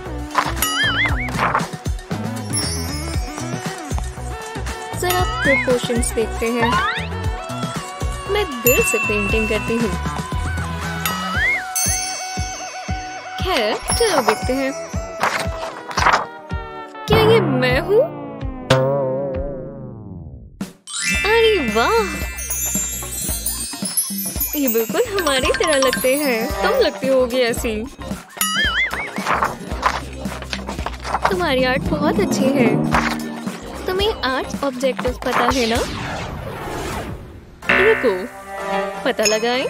जरा प्रोपोर्शंस देखते हैं। मैं दिल से पेंटिंग करती हूँ। खैर, चलो देखते हैं। क्या ये मैं हूँ? अरे वाह, ये बिल्कुल हमारी तरह लगते हैं। तुम लगती होगी ऐसी। तुम्हारी आर्ट बहुत अच्छी है। तुम्हें आर्ट ऑब्जेक्टिव्स पता है ना? रुको, पता लगाएं।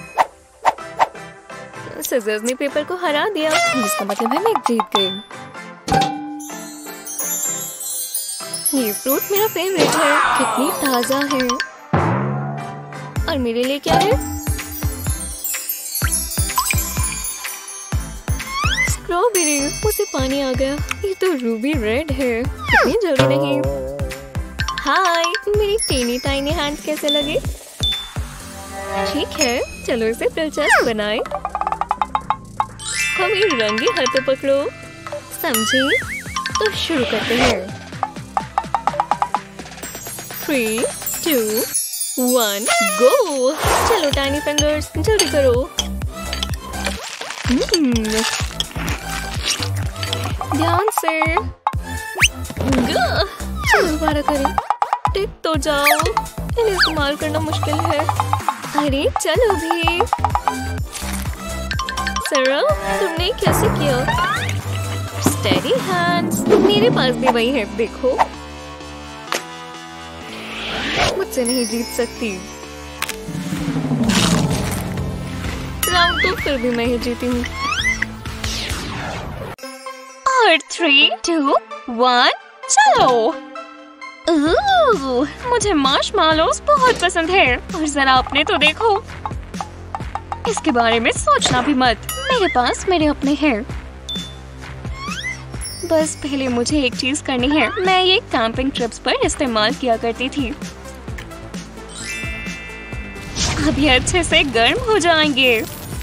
सिजर्स ने पेपर को हरा दिया, जिसका मतलब है मैं जीत गई। ये फ्रूट मेरा फेवरेट है। कितनी ताजा है। और मेरे लिए क्या है? स्ट्रॉबेरी। मुझे पानी आ गया। ये तो रूबी रेड है। इतनी जल्दी नहीं। हाय, मेरी टीनी टाइनी हैंड्स कैसे लगे? ठीक है, चलो इसे दिलचस्प बनाएं। हम ये रंगी हाथों पकड़ो, समझी? तो शुरू करते हैं। Three, two, one, go. चलो टाइनी फिंगर्स, जल्दी करो। hmm. ध्यान से। चलो दोबारा करें। टिक तो जाओ। इन्हें इस्तेमाल करना मुश्किल है। अरे चलो भी। सारा, तुमने कैसे किया? Steady hands. मेरे पास भी वही है, देखो। मुझसे नहीं जीत सकती। राउंड तो फिर भी मैं ही जीती हूँ। और थ्री, टू, वन, चलो। ओह, मुझे मार्शमैलोज़ बहुत पसंद है। और जरा अपने तो देखो। इसके बारे में सोचना भी मत। मेरे पास मेरे अपने हैं। बस पहले मुझे एक चीज करनी है। मैं ये कैंपिंग ट्रिप्स पर इस्तेमाल किया करती थी। अब ये अच्छे से गर्म हो जाएंगे।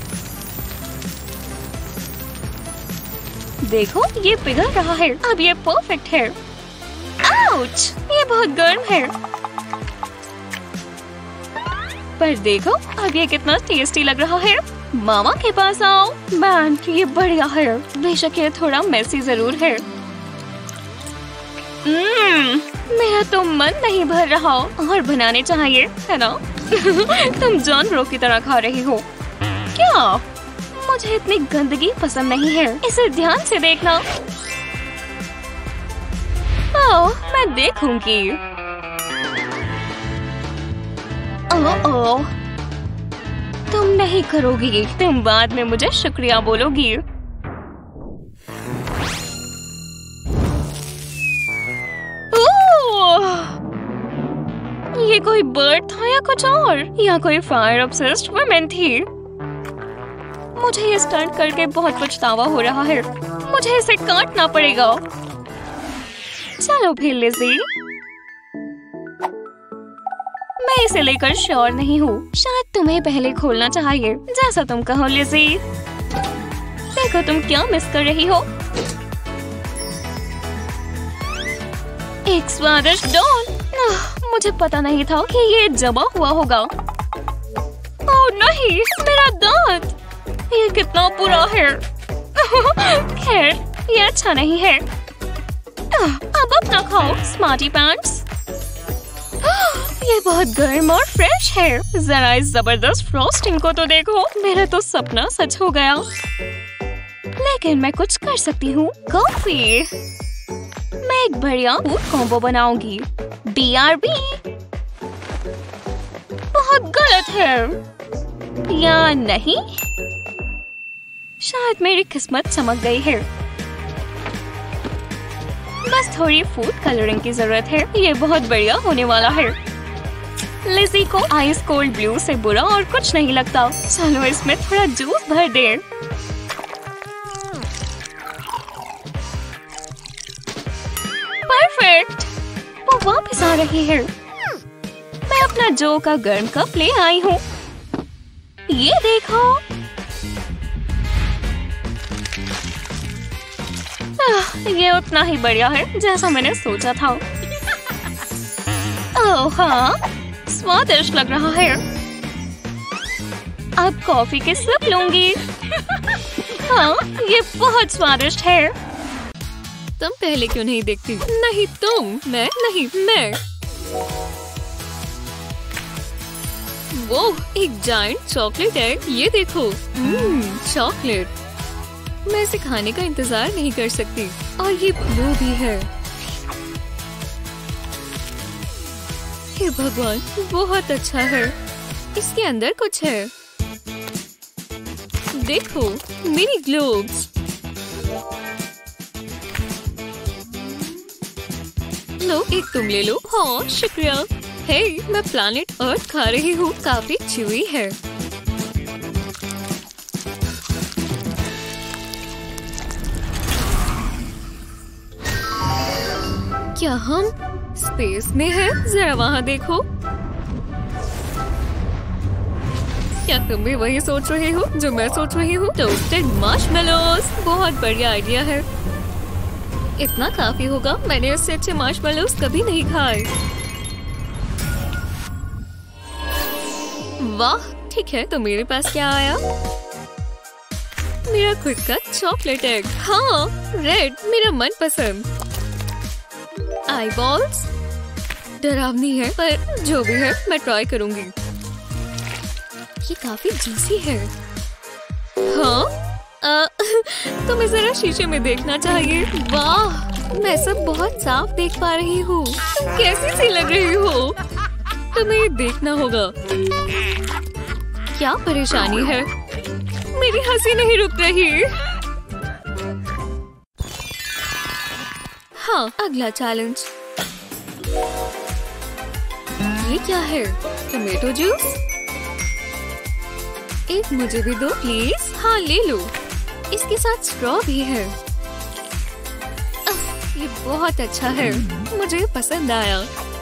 देखो, ये पिघल रहा है। अब ये परफेक्ट है। आउच! ये बहुत गर्म है। पर देखो, अब ये कितना टेस्टी लग रहा है। मामा के पास आओ। मैन, ये बढ़िया है। बेशक ये थोड़ा मेसी जरूर है। mm, मेरा तो मन नहीं भर रहा और बनाने चाहिए, है ना? तुम जानवरों की तरह खा रही हो क्या? मुझे इतनी गंदगी पसंद नहीं है। इसे ध्यान से देखना। ओह, मैं देखूंगी। ओह ओह, तुम नहीं करोगी। तुम बाद में मुझे शुक्रिया बोलोगी। ओह, ये कोई बर्ड था या कुछ और? या कोई फायर ऑब्सेस्ड वुमन थी? मुझे ये स्टंट करके बहुत पछतावा हो रहा है। मुझे इसे काटना पड़ेगा। चलो फिर लिज़ी। मैं इसे लेकर श्योर नहीं हूँ। शायद तुम्हें पहले खोलना चाहिए। जैसा तुम कहो लिज़ी। देखो तुम क्या मिस कर रही हो। एक स्वादिष्ट डोन। मुझे पता नहीं था कि ये जमा हुआ होगा। ओह नहीं, मेरा दांत। ये कितना बुरा है। खैर, ये अच्छा नहीं है। अब अपना खाओ स्मार्टी पैंट्स। ये बहुत गर्म और फ्रेश है। जरा इस जबरदस्त फ्रॉस्टिंग को तो देखो। मेरा तो सपना सच हो गया। लेकिन मैं कुछ कर सकती हूँ। कॉफी। मैं एक बढ़िया फूड कॉम्बो बनाऊंगी। B R B. बहुत गलत है या नहीं? शायद मेरी किस्मत चमक गई है। बस थोड़ी फूड कलरिंग की जरूरत है। ये बहुत बढ़िया होने वाला है। लिज़ी को आइस कोल्ड ब्लू से बुरा और कुछ नहीं लगता। चलो इसमें थोड़ा जूस भर दे। परफेक्ट। वो वापस आ रही है। मैं अपना जो का गर्म कप ले आई हूँ। ये देखो। आह, ये उतना ही बढ़िया है जैसा मैंने सोचा था। ओह हाँ, स्वादिष्ट लग रहा है। अब कॉफी के सिप लूंगी। हाँ, ये बहुत स्वादिष्ट है। तुम पहले क्यों नहीं देखती? नहीं तुम, मैं नहीं मैं। वो एक जायंट चॉकलेट है। ये देखो। Hmm, chocolate. मैं इसे खाने का इंतजार नहीं कर सकती। और ये ब्लू भी है। हे भगवान, बहुत अच्छा है। इसके अंदर कुछ है। देखो, मिनी ग्लोब्स। लो, एक तुम ले लो। हाँ, शुक्रिया। हे, मैं प्लैनेट अर्थ खा रही हूँ। काफी च्यूई है। क्या हम स्पेस में हैं? जरा वहाँ देखो। क्या तुम भी वही सोच रहे हो जो मैं सोच रही हूँ? Toasted marshmallows. बहुत बढ़िया आइडिया है। इतना काफी होगा। मैंने उससे अच्छे मार्शमेलोस कभी नहीं खाए। वाह, ठीक है। तो मेरे पास क्या आया? मेरा खुद का चॉकलेट एग। हाँ, रेड, मेरा मनपसंद। आई बॉल्स डरावनी है, पर जो भी है मैं ट्राई करूंगी। ये काफी जूसी है। हाँ, आ, तुम्हें जरा शीशे में देखना चाहिए। वाह, मैं सब बहुत साफ देख पा रही हूँ। तुम कैसी सी लग रही हो? तुम्हें ये देखना होगा। क्या परेशानी है? मेरी हंसी नहीं रुक रही। हाँ, अगला चैलेंज। ये क्या है? Tomato juice. एक मुझे भी दो प्लीज। हाँ, ले लो। इसके साथ स्ट्रॉ भी है। आह, ये बहुत अच्छा है। मुझे पसंद आया।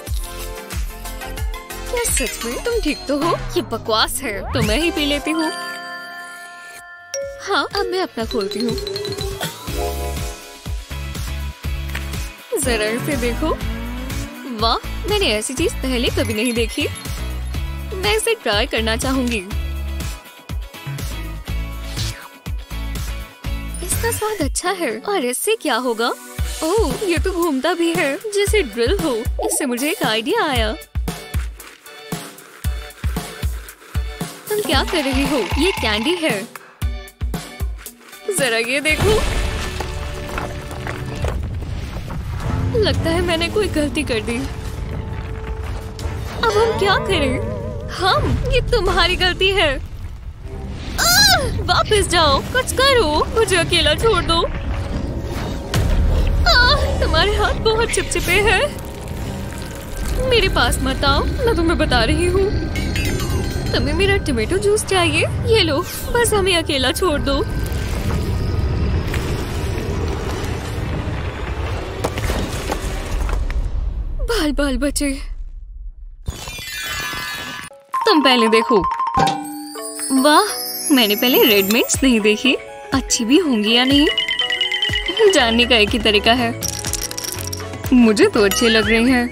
क्या सच में तुम ठीक तो हो? ये बकवास है तो मैं ही पी लेती हूँ। हाँ, अब मैं अपना खोलती हूँ। जरा इसे देखो। वाह, मैंने ऐसी चीज पहले कभी नहीं देखी। मैं इसे ट्राई करना चाहूंगी। इसका स्वाद अच्छा है। और इससे क्या होगा? ओह, ये तो घूमता भी है जैसे ड्रिल हो। इससे मुझे एक आइडिया आया। तुम क्या कर रही हो? ये कैंडी है। जरा ये देखो। लगता है मैंने कोई गलती कर दी। अब हम क्या करें? हम ये तुम्हारी गलती है। आह, वापस जाओ, कुछ करो, मुझे अकेला छोड़ दो। आह, तुम्हारे हाथ बहुत चिपचिपे हैं। मेरे पास मत आओ, मैं तुम्हें बता रही हूँ। तुम्हें मेरा टमाटो जूस चाहिए? ये लो, बस हमें अकेला छोड़ दो। बाल बाल बचे। तुम पहले देखो। वाह, मैंने पहले रेडमेड्स नहीं देखी। अच्छी भी होंगी या नहीं जानने का एक ही तरीका है। मुझे तो अच्छे लग रहे हैं।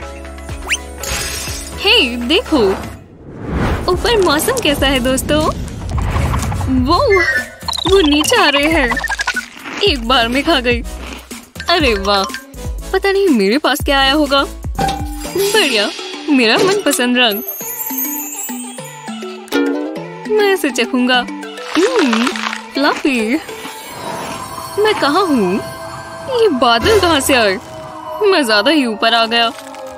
हे देखो, ऊपर मौसम कैसा है दोस्तों? वो वो नीचे आ रहे हैं। एक बार में खा गई। अरे वाह, पता नहीं मेरे पास क्या आया होगा। बढ़िया, मेरा मनपसंद रंग। मैं इसे चखूंगा। हम्म, फ्लफी। मैं कहाँ हूँ? ये बादल कहाँ से आए? मैं ज्यादा ही ऊपर आ गया।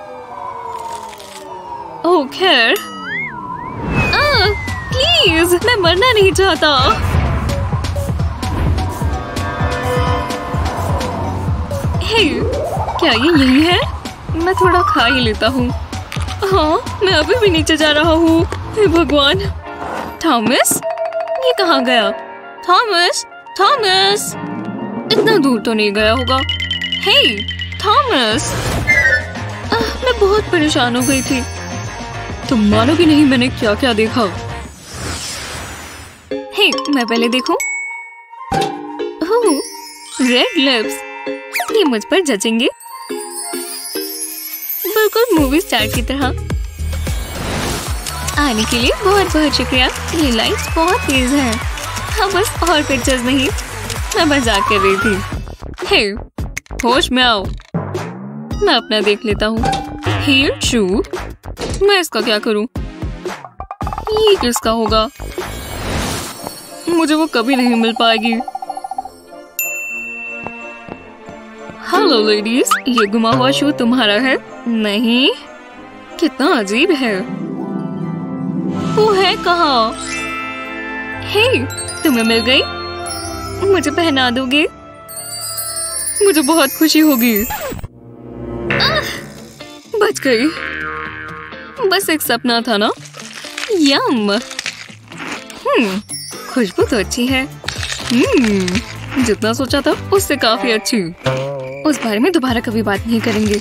ओह खैर, प्लीज, मैं मरना नहीं चाहता। हे, क्या ये यही है? मैं थोड़ा खा ही लेता हूँ। हाँ, मैं अभी भी नीचे जा रहा हूँ। हे भगवान, थॉमस, ये कहाँ गया? थॉमस, थॉमस, इतना दूर तो नहीं गया होगा। हे, थॉमस, आह, मैं बहुत परेशान हो गई थी। तुम मानोगे नहीं मैंने क्या क्या देखा। हे, मैं पहले देखूं। ओह, रेड लिप्स, ये मुझ पर जचेंगे। बिल्कुल मूवी स्टार की तरह। आने के लिए बहुत बहुत शुक्रिया। ये लाइट्स बहुत तेज है। हाँ, बस और पिक्चर्स नहीं, मैं मजाक कर रही थी। हे, होश में आओ। मैं अपना देख लेता हूँ। हील शू, मैं इसका क्या करूँ? ये किसका होगा? मुझे वो कभी नहीं मिल पाएगी। हेलो लेडीज, ये गुमा हुआ शू तुम्हारा है? नहीं, कितना अजीब है। वो है कहाँ? हे, तुम्हें मिल गई? मुझे पहना दोगे? मुझे बहुत खुशी होगी। आह, बच गई। बस एक सपना था ना। यम। हम्म, खुशबू तो अच्छी है। हम्म, जितना सोचा था उससे काफी अच्छी। उस बारे में दोबारा कभी बात नहीं करेंगे।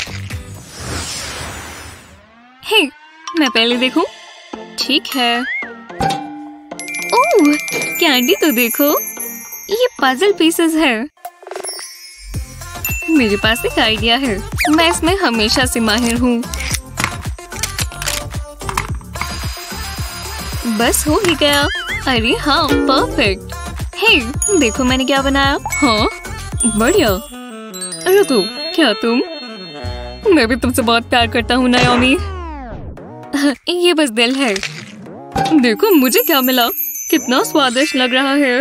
हे, मैं पहले देखूं? ठीक है। ओह, कैंडी तो देखो, ये पजल पीसेस है। मेरे पास एक आइडिया है। मैं इसमें हमेशा से माहिर हूँ। बस हो ही गया। अरे हाँ, परफेक्ट। हे, देखो मैंने क्या बनाया। हाँ, बढ़िया। रुको, क्या तुम? मैं भी तुमसे बहुत प्यार करता हूँ नाओमी। ये बस दिल है। देखो मुझे क्या मिला, कितना स्वादिष्ट लग रहा है।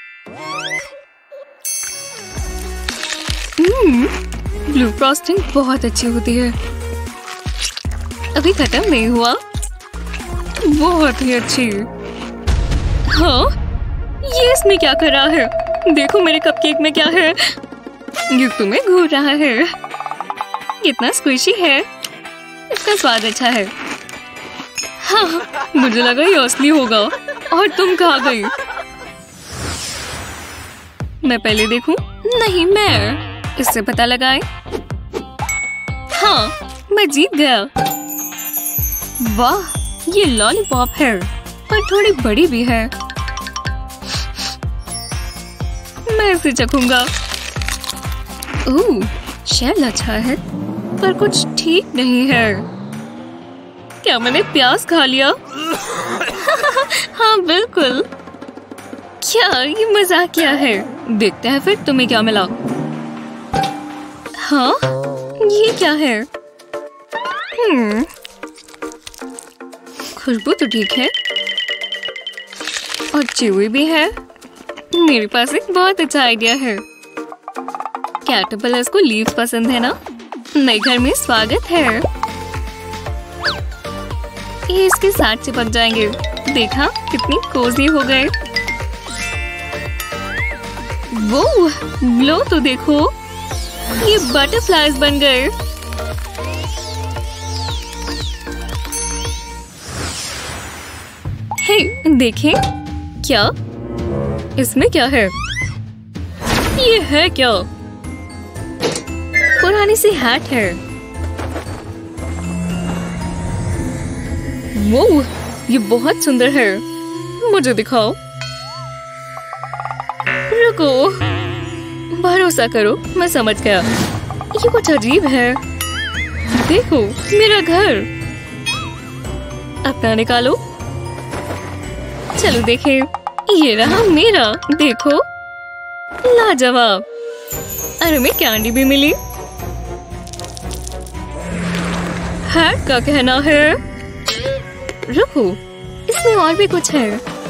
हम्म, ब्लू फ्रॉस्टिंग बहुत अच्छी होती है। अभी खत्म नहीं हुआ। बहुत ही अच्छी। हाँ, ये इसमें क्या कर रहा है? देखो मेरे कपकेक में क्या है। ये तुम्हें घूर रहा है। कितना स्क्विशी है। इसका स्वाद अच्छा है। हाँ, मुझे लगा ये असली होगा। और तुम कहाँ गई? मैं पहले देखूं? नहीं, मैं। इससे पता लगाए। हाँ, मैं जीत गया। वाह, ये लॉलीपॉप है, पर थोड़ी बड़ी भी है। मैं इसे चखूंगा। ओह, शेल अच्छा है, पर कुछ ठीक नहीं है। क्या मैंने प्याज खा लिया? हाँ बिल्कुल। क्या ये मजाक क्या है? देखते हैं फिर तुम्हें क्या मिला। हाँ, ये क्या है? हम्म, खुशबू तो ठीक है और चीवी भी है। मेरे पास एक बहुत अच्छा आइडिया है। कैटरपिलर्स को लीव्स पसंद है ना? नए घर में स्वागत है। ये इसके साथ चिपक जाएंगे। देखा कितनी कोजी हो गए। वो लो तो देखो, ये बटरफ्लाइज बन गए। हे, देखें क्या इसमें क्या है? ये है क्या? पुरानी सी हैट है। वो ये बहुत सुंदर है। मुझे दिखाओ। रुको, भरोसा करो, मैं समझ गया। ये कुछ अजीब है। देखो मेरा घर। अपना निकालो। चलो देखें। ये रहा मेरा। देखो लाजवाब। अरे मैं कैंडी भी मिली। हैट का कहना है। रुको, इसमें और भी कुछ है।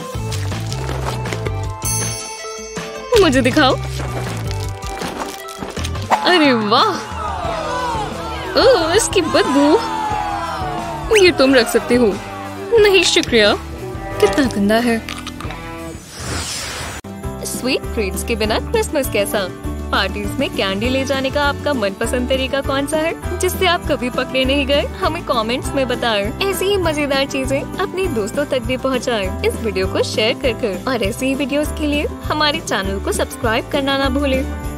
मुझे दिखाओ। अरे वाह, ओह इसकी बदबू। ये तुम रख सकते हो। नहीं शुक्रिया। कितना गंदा है। स्वीट ट्रीट्स के बिना क्रिसमस कैसा? पार्टीज में कैंडी ले जाने का आपका मनपसंद तरीका कौन सा है, जिससे आप कभी पकड़े नहीं गए? हमें कमेंट्स में बताएं। ऐसी ही मजेदार चीजें अपने दोस्तों तक भी पहुंचाएं। इस वीडियो को शेयर कर कर और ऐसी ही वीडियोस के लिए हमारे चैनल को सब्सक्राइब करना ना भूलें।